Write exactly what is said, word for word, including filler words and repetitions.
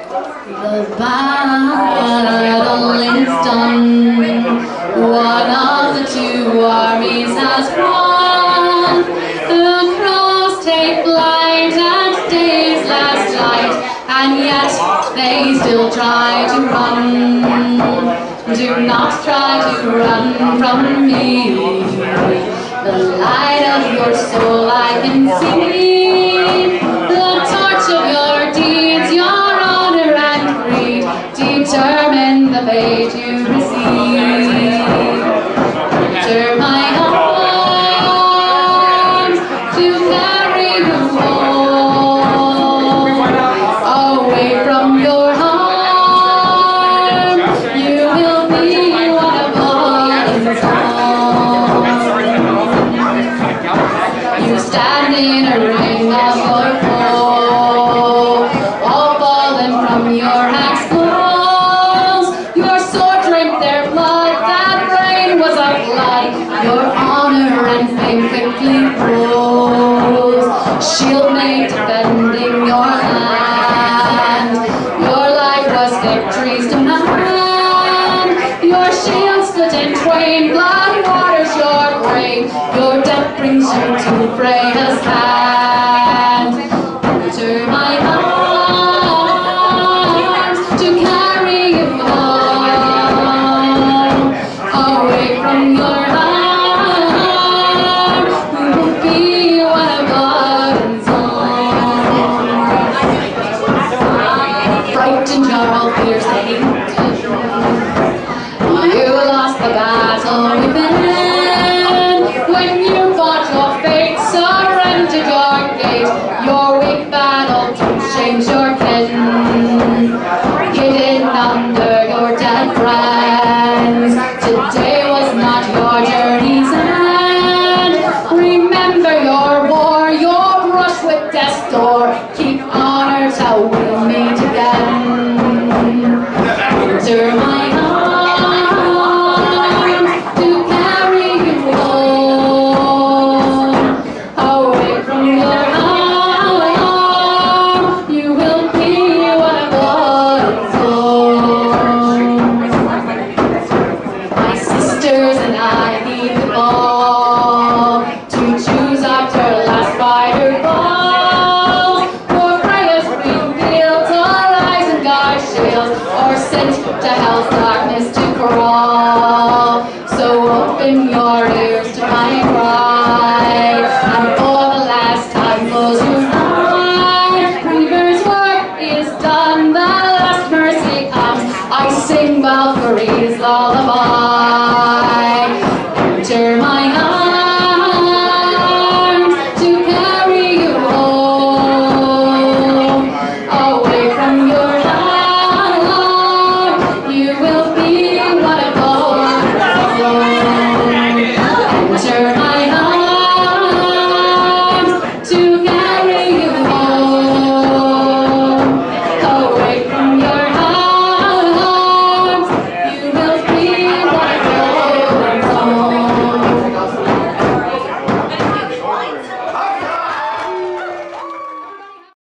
The battle is done. One of the two armies has won. The cross take flight and day's last light, and yet they still try to run. Do not try to run from me. The light of your soul I can see. The torch of your deeds, your honor and greed, determine the fate you receive. Enter my arms to carry you home, away from your harm. You will be one of Odin's own. You stand in a ring of your foe, all fallen from your axe blows. Your sword drank their blood, that brain was a flood. Your honor and fame quickly froze. Shield made defending your land. Your life was victory's demand. Your shield split in twain, blood waters your grave. Your death brings you to Freya's hand. Enter my arms to carry you home, away from your harm. Who will be one of Odin's own? Frightened Jarl fears the hate. You lost the battle within. When you fought your fate, surrendered your gate, your weak battle to change your kin. Hidden under your dead friends, today was not your journey's end. Remember your war, your brush with death's door, keep honor till we